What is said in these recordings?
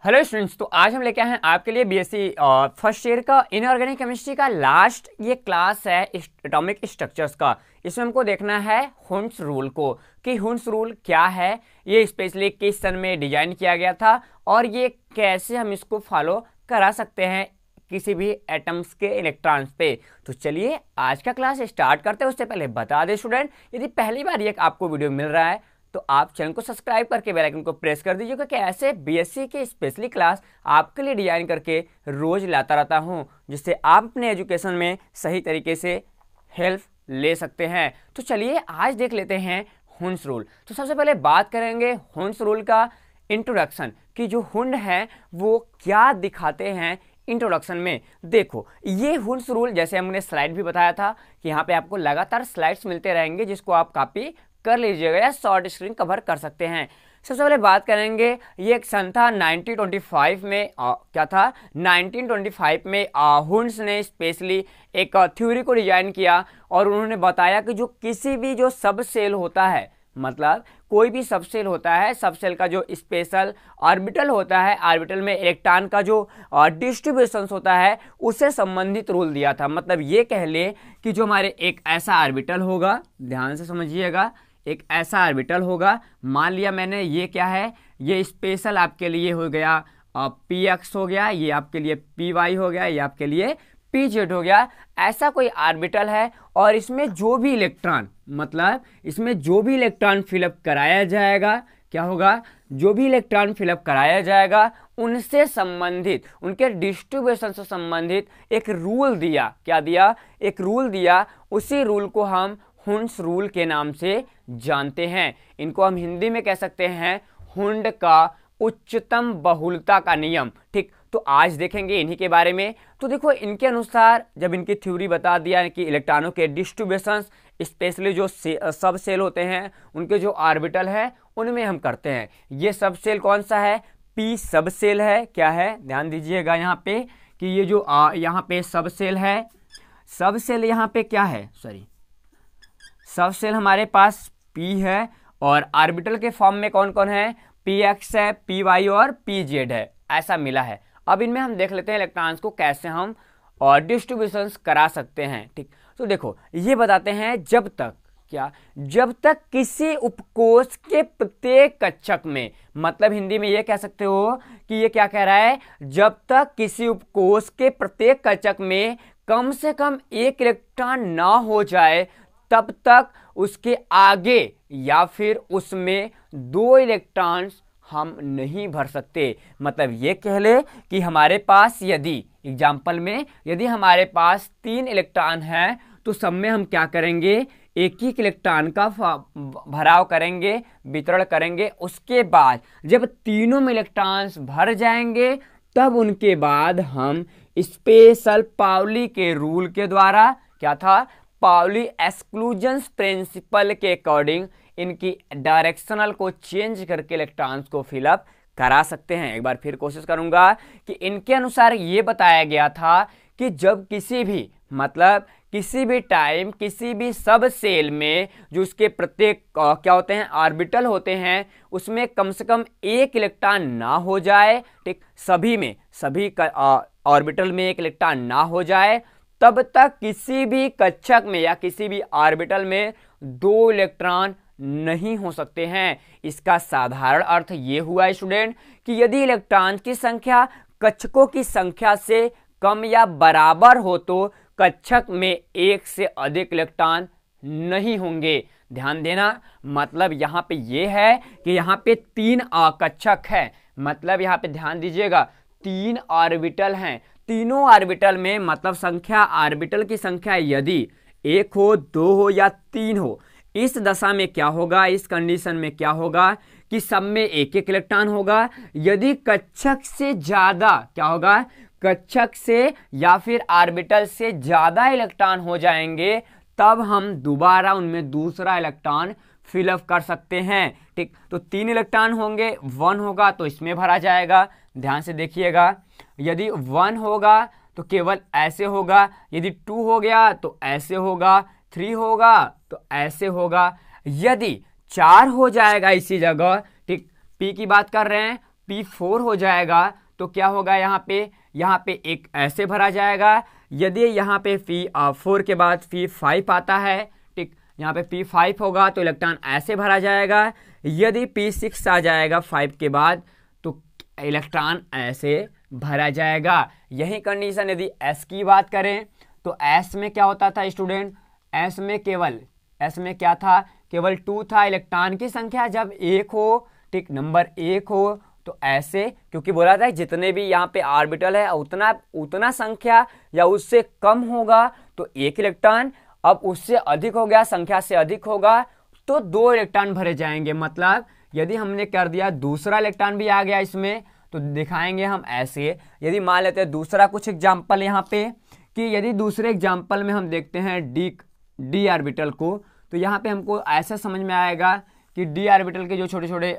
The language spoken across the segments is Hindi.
हेलो स्टूडेंट्स, तो आज हम लेके आए हैं आपके लिए बीएससी फर्स्ट ईयर का इनऑर्गेनिक केमिस्ट्री का लास्ट ये क्लास है एटॉमिक स्ट्रक्चर्स का। इसमें हमको देखना है हुंस रूल को कि हुंस रूल क्या है, ये स्पेशली किस सन में डिजाइन किया गया था और ये कैसे हम इसको फॉलो करा सकते हैं किसी भी एटम्स के इलेक्ट्रॉन्स पे। तो चलिए आज का क्लास स्टार्ट करते हैं। उससे पहले बता दें स्टूडेंट, यदि पहली बार ये आपको वीडियो मिल रहा है तो आप चैनल को सब्सक्राइब करके बेल आइकन को प्रेस कर दीजिए, क्योंकि ऐसे बीएससी के स्पेशली क्लास आपके लिए डिजाइन करके रोज लाता रहता हूं, जिससे आप अपने एजुकेशन में सही तरीके से हेल्प ले सकते हैं। तो चलिए आज देख लेते हैं हुंस रूल। तो सबसे पहले बात करेंगे हुंस रूल का इंट्रोडक्शन कि जो हुंड है वो क्या दिखाते हैं। इंट्रोडक्शन में देखो, ये हुंस रूल जैसे हमने स्लाइड भी बताया था कि यहाँ पे आपको लगातार स्लाइड्स मिलते रहेंगे जिसको आप कॉपी कर लीजिएगा या शॉर्ट स्क्रीन कवर कर सकते हैं। सबसे पहले बात करेंगे, ये एक सन था 1925 में। क्या था 1925 में हुंस ने स्पेशली एक थ्योरी को डिजाइन किया और उन्होंने बताया कि जो किसी भी जो सब सेल होता है, मतलब कोई भी सब सेल होता है, सब सेल का जो स्पेशल ऑर्बिटल होता है, ऑर्बिटल में इलेक्ट्रॉन का जो डिस्ट्रीब्यूशन होता है, उससे संबंधित रूल दिया था। मतलब ये कह ले कि जो हमारे एक ऐसा ऑर्बिटल होगा, ध्यान से समझिएगा, एक ऐसा ऑर्बिटल होगा, मान लिया मैंने, ये क्या है, ये स्पेशल आपके लिए हो गया पी एक्स हो गया, ये आपके लिए पी वाई हो गया, ये आपके लिए पी जेड हो गया। ऐसा कोई ऑर्बिटल है और इसमें जो भी इलेक्ट्रॉन, मतलब इसमें जो भी इलेक्ट्रॉन फिलअप कराया जाएगा, क्या होगा, जो भी इलेक्ट्रॉन फिलअप कराया जाएगा उनसे संबंधित, उनके डिस्ट्रीब्यूशन से संबंधित एक रूल दिया। क्या दिया? एक रूल दिया। उसी रूल को हम हुंस रूल के नाम से जानते हैं। इनको हम हिंदी में कह सकते हैं हुंड का उच्चतम बहुलता का नियम। ठीक, तो आज देखेंगे इन्हीं के बारे में। तो देखो, इनके अनुसार जब इनकी थ्योरी बता दिया कि इलेक्ट्रॉनों के डिस्ट्रीब्यूशन स्पेशली जो सब सेल होते हैं उनके जो ऑर्बिटल है उनमें हम करते हैं। ये सब सेल कौन सा है? पी सब सेल है। क्या है? ध्यान दीजिएगा यहाँ पे कि ये जो यहाँ पे सब सेल है, सब सेल यहाँ पे क्या है, सॉरी, सब सेल हमारे पास P है और ऑर्बिटल के फॉर्म में कौन कौन है? Px है, Py और Pz है, ऐसा मिला है। अब इनमें हम देख लेते हैं इलेक्ट्रॉन्स को कैसे हम और डिस्ट्रीब्यूशंस करा सकते हैं। ठीक, तो देखो ये बताते हैं, जब तक क्या, जब तक किसी उपकोष के प्रत्येक कक्षक में, मतलब हिंदी में ये कह सकते हो कि ये क्या कह रहा है, जब तक किसी उपकोष के प्रत्येक कक्षक में कम से कम एक इलेक्ट्रॉन ना हो जाए तब तक उसके आगे या फिर उसमें दो इलेक्ट्रॉन्स हम नहीं भर सकते। मतलब ये कह ले कि हमारे पास यदि एग्जाम्पल में यदि हमारे पास 3 इलेक्ट्रॉन हैं तो सब में हम क्या करेंगे, एक ही इलेक्ट्रॉन का भराव करेंगे, वितरण करेंगे। उसके बाद जब तीनों में इलेक्ट्रॉन्स भर जाएंगे तब उनके बाद हम स्पेशल पाउली के रूल के द्वारा, क्या था, पाउली एक्सक्लूजन प्रिंसिपल के अकॉर्डिंग इनकी डायरेक्शनल को चेंज करके इलेक्ट्रॉन्स को फिलअप करा सकते हैं। एक बार फिर कोशिश करूंगा कि इनके अनुसार ये बताया गया था कि जब किसी भी, मतलब किसी भी टाइम किसी भी सब सेल में जो उसके प्रत्येक क्या होते हैं, ऑर्बिटल होते हैं, उसमें कम से कम एक इलेक्ट्रॉन ना हो जाए। ठीक, सभी में, सभी ऑर्बिटल में एक इलेक्ट्रॉन ना हो जाए, तब तक किसी भी कक्षक में या किसी भी ऑर्बिटल में 2 इलेक्ट्रॉन नहीं हो सकते हैं। इसका साधारण अर्थ ये हुआ स्टूडेंट कि यदि इलेक्ट्रॉन की संख्या कक्षकों की संख्या से कम या बराबर हो तो कक्षक में एक से अधिक इलेक्ट्रॉन नहीं होंगे। ध्यान देना, मतलब यहाँ पे ये है कि यहाँ पे 3 कक्षक है, मतलब यहाँ पे ध्यान दीजिएगा 3 ऑर्बिटल हैं। तीनों ऑर्बिटल में, मतलब संख्या, ऑर्बिटल की संख्या यदि 1 हो, 2 हो या 3 हो, इस दशा में क्या होगा, इस कंडीशन में क्या होगा कि सब में एक एक इलेक्ट्रॉन होगा। यदि कक्षक से ज्यादा, क्या होगा, कक्षक से या फिर ऑर्बिटल से ज्यादा इलेक्ट्रॉन हो जाएंगे तब हम दोबारा उनमें दूसरा इलेक्ट्रॉन फिलअप कर सकते हैं। ठीक, तो 3 इलेक्ट्रॉन होंगे, 1 होगा तो इसमें भरा जाएगा। ध्यान से देखिएगा, यदि 1 होगा तो केवल ऐसे होगा, यदि 2 हो गया तो ऐसे होगा, 3 होगा तो ऐसे होगा, यदि 4 हो जाएगा इसी जगह, ठीक, P की बात कर रहे हैं, P4 हो जाएगा तो क्या होगा यहाँ पे एक ऐसे भरा जाएगा। यदि यहाँ पे P4 के बाद P5 आता है, ठीक, यहाँ पे P5 होगा तो इलेक्ट्रॉन ऐसे भरा जाएगा। यदि P6 आ जाएगा 5 के बाद तो इलेक्ट्रॉन ऐसे भरा जाएगा। यही कंडीशन यदि S की बात करें तो S में क्या होता था स्टूडेंट, S में क्या था, केवल 2 था। इलेक्ट्रॉन की संख्या जब 1 हो, ठीक, नंबर 1 हो तो ऐसे, क्योंकि बोला था जितने भी यहाँ पे ऑर्बिटल है उतना संख्या या उससे कम होगा तो एक इलेक्ट्रॉन, अब उससे अधिक हो गया, संख्या से अधिक होगा तो 2 इलेक्ट्रॉन भरे जाएंगे। मतलब यदि हमने कर दिया दूसरा इलेक्ट्रॉन भी आ गया इसमें तो दिखाएंगे हम ऐसे। यदि मान लेते हैं दूसरा कुछ एग्जाम्पल यहाँ पे, कि यदि दूसरे एग्जाम्पल में हम देखते हैं डी ऑर्बिटल को, तो यहाँ पे हमको ऐसा समझ में आएगा कि डी ऑर्बिटल के जो छोटे छोटे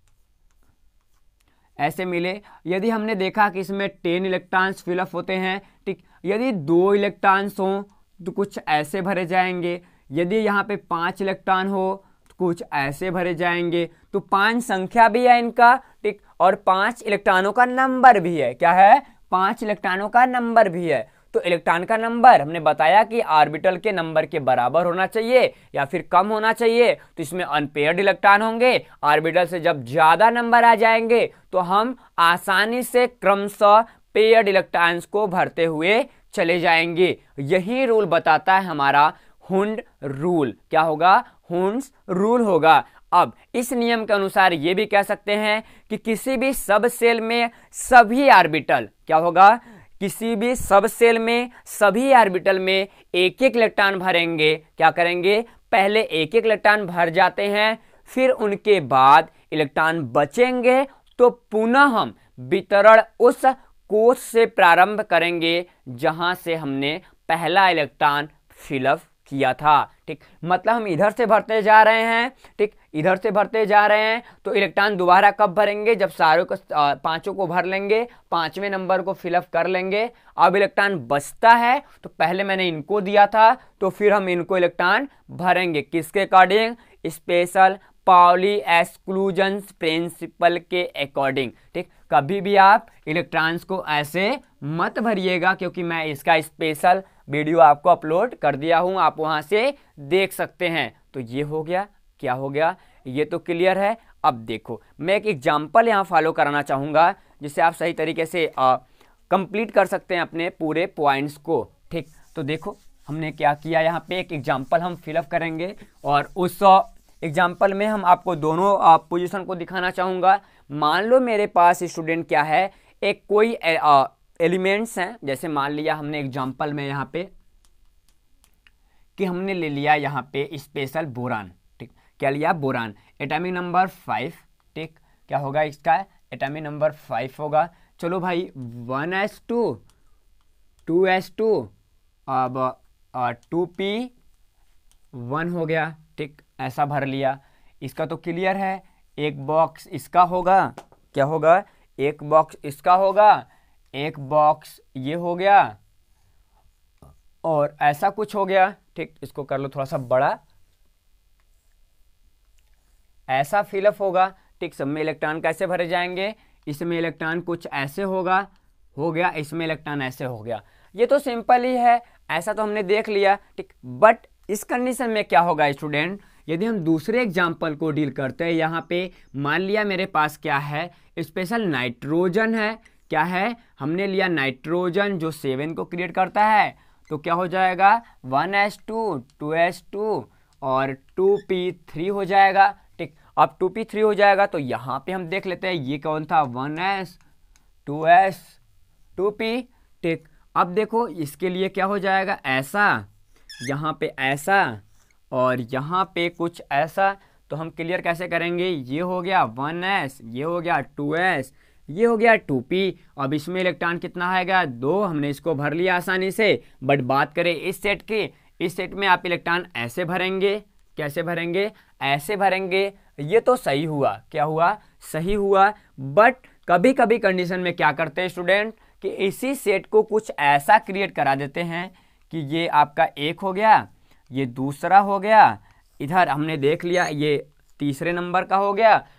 ऐसे मिले। यदि हमने देखा कि इसमें 10 इलेक्ट्रॉन्स फिलअप होते हैं, ठीक, यदि 2 इलेक्ट्रॉन्स हो तो कुछ ऐसे भरे जाएंगे। यदि यहाँ पे 5 इलेक्ट्रॉन हो तो कुछ ऐसे भरे जाएंगे। तो 5 संख्या भी है इनका, ठीक, और 5 इलेक्ट्रॉनों का नंबर भी है। क्या है, 5 इलेक्ट्रॉनों का नंबर भी है। तो इलेक्ट्रॉन का नंबर हमने बताया कि ऑर्बिटल के नंबर के बराबर होना चाहिए या फिर कम होना चाहिए। तो इसमें अनपेयर्ड इलेक्ट्रॉन होंगे। ऑर्बिटल से जब ज्यादा नंबर आ जाएंगे तो हम आसानी से क्रमशः पेयर्ड इलेक्ट्रॉन्स को भरते हुए चले जाएंगे। यही रूल बताता है हमारा हुंड रूल। क्या होगा, हुंड्स रूल होगा। अब इस नियम के अनुसार ये भी कह सकते हैं कि किसी भी सब सेल में सभी ऑर्बिटल, क्या होगा, किसी भी सब सेल में सभी ऑर्बिटल में एक एक इलेक्ट्रॉन भरेंगे। क्या करेंगे, पहले एक एक इलेक्ट्रॉन भर जाते हैं, फिर उनके बाद इलेक्ट्रॉन बचेंगे तो पुनः हम वितरण उस कोष से प्रारंभ करेंगे जहां से हमने पहला इलेक्ट्रॉन फिलअप किया था। ठीक, मतलब हम इधर से भरते जा रहे हैं, ठीक, इधर से भरते जा रहे हैं तो इलेक्ट्रॉन दोबारा कब भरेंगे, जब सारों को 5 को भर लेंगे, 5वें नंबर को फिलअप कर लेंगे। अब इलेक्ट्रॉन बचता है तो पहले मैंने इनको दिया था तो फिर हम इनको इलेक्ट्रॉन भरेंगे किसके according, special Pauli exclusion principle के अकॉर्डिंग। ठीक, कभी भी आप इलेक्ट्रॉन्स को ऐसे मत भरिएगा, क्योंकि मैं इसका स्पेशल वीडियो आपको अपलोड कर दिया हूं, आप वहां से देख सकते हैं। तो ये हो गया, क्या हो गया, ये तो क्लियर है। अब देखो मैं एक एग्जांपल यहां फॉलो कराना चाहूंगा जिससे आप सही तरीके से कंप्लीट कर सकते हैं अपने पूरे पॉइंट्स को। ठीक, तो देखो हमने क्या किया, यहाँ पे एक एग्जांपल हम फिलअप करेंगे और उस एग्जाम्पल में हम आपको दोनों पोजीशन को दिखाना चाहूँगा। मान लो मेरे पास स्टूडेंट क्या है, एक कोई एलिमेंट्स हैं, जैसे मान लिया हमने एग्जाम्पल में यहाँ पे कि हमने ले लिया यहाँ पे स्पेशल बोरान। ठीक, क्या लिया, बोरान, एटॉमिक नंबर 5। ठीक, क्या होगा इसका, एटॉमिक नंबर 5 होगा। चलो भाई 1s2 2s2 अब 2p1 हो गया। ठीक, ऐसा भर लिया। इसका तो क्लियर है, एक बॉक्स इसका होगा, क्या होगा, एक बॉक्स इसका होगा, एक बॉक्स ये हो गया और ऐसा कुछ हो गया। ठीक, इसको कर लो थोड़ा सा बड़ा, ऐसा फिलअप होगा। ठीक, सब में इलेक्ट्रॉन कैसे भरे जाएंगे, इसमें इलेक्ट्रॉन कुछ ऐसे होगा, हो गया, इसमें इलेक्ट्रॉन ऐसे हो गया। ये तो सिंपल ही है, ऐसा तो हमने देख लिया। ठीक, बट इस कंडीशन में क्या होगा स्टूडेंट, यदि हम दूसरे एग्जाम्पल को डील करते हैं, यहाँ पे मान लिया मेरे पास क्या है, स्पेशल नाइट्रोजन है। क्या है, हमने लिया नाइट्रोजन जो 7 को क्रिएट करता है। तो क्या हो जाएगा, 1s2 2s2 और 2p3 हो जाएगा। ठीक, अब 2p3 हो जाएगा तो यहाँ पे हम देख लेते हैं ये कौन था, 1s 2s 2p। ठीक, अब देखो इसके लिए क्या हो जाएगा, ऐसा, यहाँ पे ऐसा और यहाँ पे कुछ ऐसा। तो हम क्लियर कैसे करेंगे, ये हो गया 1s, ये हो गया 2s, ये हो गया 2p। अब इसमें इलेक्ट्रॉन कितना आएगा, 2। हमने इसको भर लिया आसानी से। बट बात करें इस सेट की, इस सेट में आप इलेक्ट्रॉन ऐसे भरेंगे, कैसे भरेंगे, ऐसे भरेंगे। ये तो सही हुआ, क्या हुआ, सही हुआ। बट कभी कभी कंडीशन में क्या करते हैं स्टूडेंट कि इसी सेट को कुछ ऐसा क्रिएट करा देते हैं कि ये आपका एक हो गया, ये दूसरा हो गया, इधर हमने देख लिया ये तीसरे नंबर का हो गया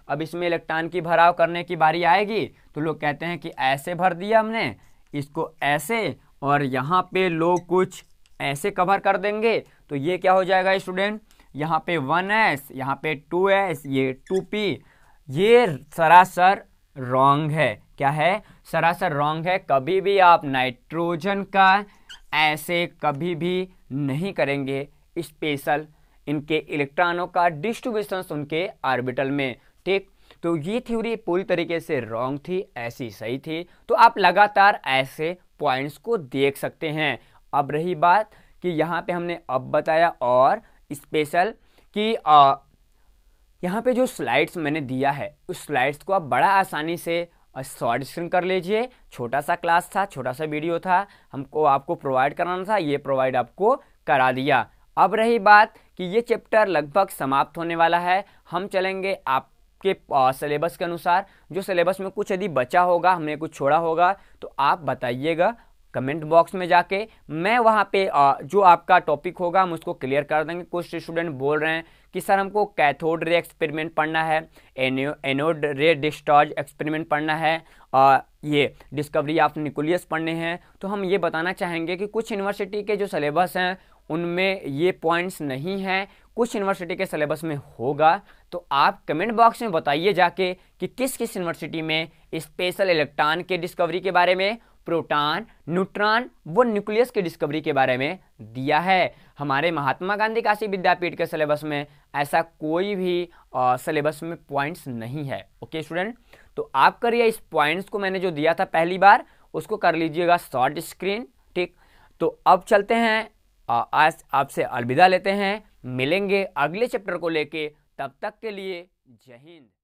अब इसमें इलेक्ट्रॉन की भराव करने की बारी आएगी तो लोग कहते हैं कि ऐसे भर दिया हमने, इसको ऐसे, और यहाँ पे लोग कुछ ऐसे कवर कर देंगे तो ये क्या हो जाएगा स्टूडेंट, यहाँ पे 1s, यहाँ पे 2s, ये 2p। ये सरासर रॉन्ग है। क्या है? सरासर रॉन्ग है। कभी भी आप नाइट्रोजन का ऐसे कभी भी नहीं करेंगे स्पेशल इनके इलेक्ट्रॉनों का डिस्ट्रीब्यूशन उनके ऑर्बिटल में। ठीक, तो ये थ्योरी पूरी तरीके से रॉन्ग थी, ऐसी सही थी। तो आप लगातार ऐसे पॉइंट्स को देख सकते हैं। अब रही बात कि यहाँ पे हमने अब बताया और स्पेशल कि यहाँ पे जो स्लाइड्स मैंने दिया है उस स्लाइड्स को आप बड़ा आसानी से शॉर्ट स्क्रीन कर लीजिए। छोटा सा क्लास था, छोटा सा वीडियो था, हमको आपको प्रोवाइड कराना था, ये प्रोवाइड आपको करा दिया। अब रही बात कि ये चैप्टर लगभग समाप्त होने वाला है। हम चलेंगे आपके सिलेबस के अनुसार। जो सिलेबस में कुछ यदि बचा होगा, हमने कुछ छोड़ा होगा तो आप बताइएगा कमेंट बॉक्स में जाके। मैं वहाँ पे जो आपका टॉपिक होगा हम उसको क्लियर कर देंगे। कुछ स्टूडेंट बोल रहे हैं कि सर हमको कैथोड रे एक्सपेरिमेंट पढ़ना है, एनोड रे डिस्चार्ज एक्सपेरिमेंट पढ़ना है, ये डिस्कवरी ऑफ न्यूक्लियस पढ़ने हैं। तो हम ये बताना चाहेंगे कि कुछ यूनिवर्सिटी के जो सिलेबस हैं उनमें ये पॉइंट्स नहीं हैं, कुछ यूनिवर्सिटी के सिलेबस में होगा। तो आप कमेंट बॉक्स में बताइए जाके कि किस किस यूनिवर्सिटी में स्पेशल इलेक्ट्रॉन के डिस्कवरी के बारे में, प्रोटॉन, न्यूट्रॉन व न्यूक्लियस की डिस्कवरी के बारे में दिया है। हमारे महात्मा गांधी काशी विद्यापीठ के सिलेबस में ऐसा कोई भी सिलेबस में पॉइंट्स नहीं है। ओके स्टूडेंट, तो आप करिए इस पॉइंट्स को मैंने जो दिया था पहली बार उसको कर लीजिएगा शॉर्ट स्क्रीन। ठीक, तो अब चलते हैं, आज आपसे अलविदा लेते हैं, मिलेंगे अगले चैप्टर को लेके। तब तक के लिए जय हिंद।